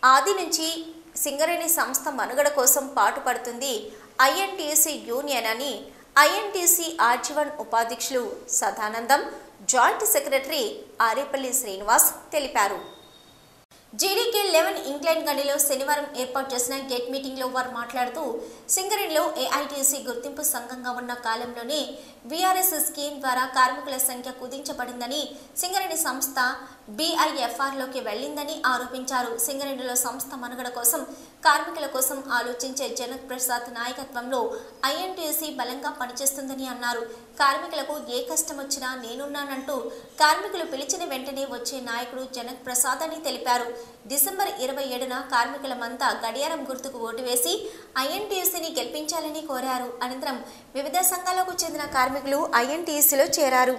ఆది నుంచి సింగరేణి సంస్థ మనుగడ కోసం పాటుపడుతుంది ఐఎన్టీసీ యూనియన్ అని ఐఎన్టీసీ ఆర్జీవన్ ఉపాధ్యక్షులు సదానందం, జాయింట్ సెక్రటరీ ఆరేపల్లి శ్రీనివాస్ తెలిపారు. జీడీకే 11 ఇంగ్లాండ్ గనిలో శనివారం ఏర్పాటు చేసిన గేట్ మీటింగ్లో వారు మాట్లాడుతూ సింగరేణిలో ఏఐటీసీ గుర్తింపు సంఘంగా ఉన్న కాలంలోనే వీఆర్ఎస్ స్కీమ్ ద్వారా కార్మికుల సంఖ్య కుదించబడిందని, సింగరేణి సంస్థ బీఐఎఫ్ఆర్లోకి వెళ్లిందని ఆరోపించారు. సింగరేణిలో సంస్థ మనుగడ కోసం కార్మికుల కోసం ఆలోచించే జనక్ ప్రసాద్ నాయకత్వంలో ఐఎన్టీసీ బలంగా పనిచేస్తుందని అన్నారు. కార్మికులకు ఏ కష్టం వచ్చినా నేనున్నానంటూ కార్మికులు పిలిచిన వెంటనే వచ్చే నాయకుడు జనక్ ప్రసాద్ అని తెలిపారు. డిసెంబర్ 27న కార్మికులమంతా గడియారం గుర్తుకు ఓటు వేసి ఐఎన్టీసీని గెలిపించాలని కోరారు. అనంతరం వివిధ సంఘాలకు చెందిన కార్మికులు ఐఎన్టీసీలో చేరారు.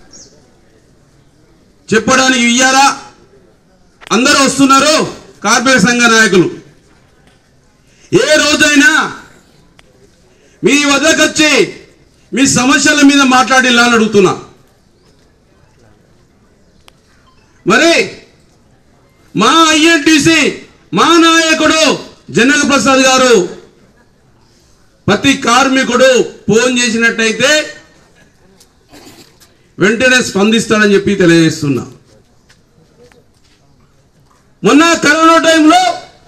చెప్పడానికి ఇయ్యారా అందరూ వస్తున్నారు. కార్మిక సంఘ నాయకులు ఏ రోజైనా మీ వద్దకు వచ్చి మీ సమస్యల మీద మాట్లాడిల్లని అడుగుతున్నా. మరి మా ఐఎన్టీసీ మా నాయకుడు జనక్ ప్రసాద్ గారు ప్రతి కార్మికుడు ఫోన్ చేసినట్టయితే వెంటనే స్పందిస్తాడని చెప్పి తెలియజేస్తున్నా. మొన్న కరోనా టైంలో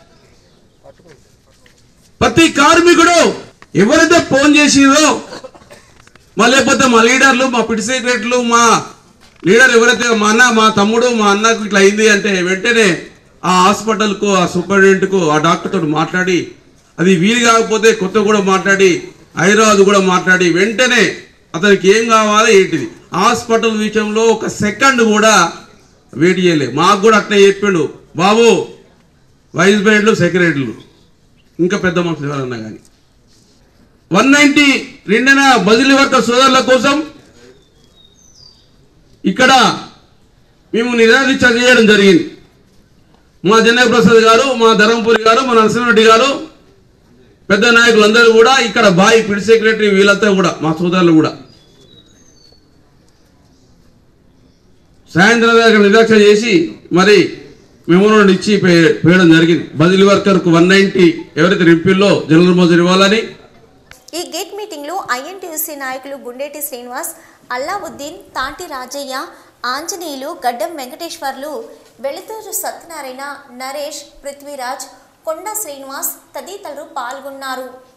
ప్రతి కార్మికుడు ఎవరైతే ఫోన్ చేసిరో, లేకపోతే మా లీడర్లు, మా పిటి సెక్రటరీలు, మా లీడర్ ఎవరైతే మా అన్న, మా తమ్ముడు, మా అన్నకు ఇట్లా అయింది అంటే వెంటనే ఆ హాస్పిటల్కు, ఆ సూపరింటెండెంట్కు, ఆ డాక్టర్తో మాట్లాడి, అది వీలు కాకపోతే కొత్త కూడా మాట్లాడి, హైదరాబాద్ కూడా మాట్లాడి వెంటనే అతనికి ఏం కావాలి ఏంటిది హాస్పిటల్ విషయంలో ఒక సెకండ్ కూడా వెయిట్ చేయలేదు. మాకు కూడా అట్లా చెప్పిండు, బాబు వైస్ ప్రెసిడెంట్లు, సెక్రటరీలు ఇంకా పెద్ద మనుషులు ఎవరన్నా కానీ 192న బదిలీ వర్గ సోదరుల కోసం ఇక్కడ మేము నిరాదీక్ష చేయడం జరిగింది. మా జనక్ ప్రసాద్ గారు, మా ధర్మపురి గారు, మా నరసింహారెడ్డి గారు, పెద్ద నాయకులందరూ కూడా ఇక్కడ బాయ్ పిడి సెక్రటరీ వీళ్ళంతా కూడా మా సోదరులు కూడా సాయంత్రం దగ్గర నిరాక్ష చేసి మరి మెమోరాండం ఇచ్చి పేయడం జరిగింది. బదిలీ వర్కర్కు 190 ఎవరైతే రింపిల్లో జనరల్ మోజర్ ఇవ్వాలని. ఈ గేట్ మీటింగ్ లో ఐఎన్టీసీ నాయకులు గుండేటి శ్రీనివాస్, అల్లావుద్దీన్, తాంటి రాజయ్య, ఆంజనేయులు, గడ్డం వెంకటేశ్వర్లు, వెళుతూరు సత్యనారాయణ, నరేష్, పృథ్వీరాజ్, కొండ శ్రీనివాస్ తదితరులు పాల్గొన్నారు.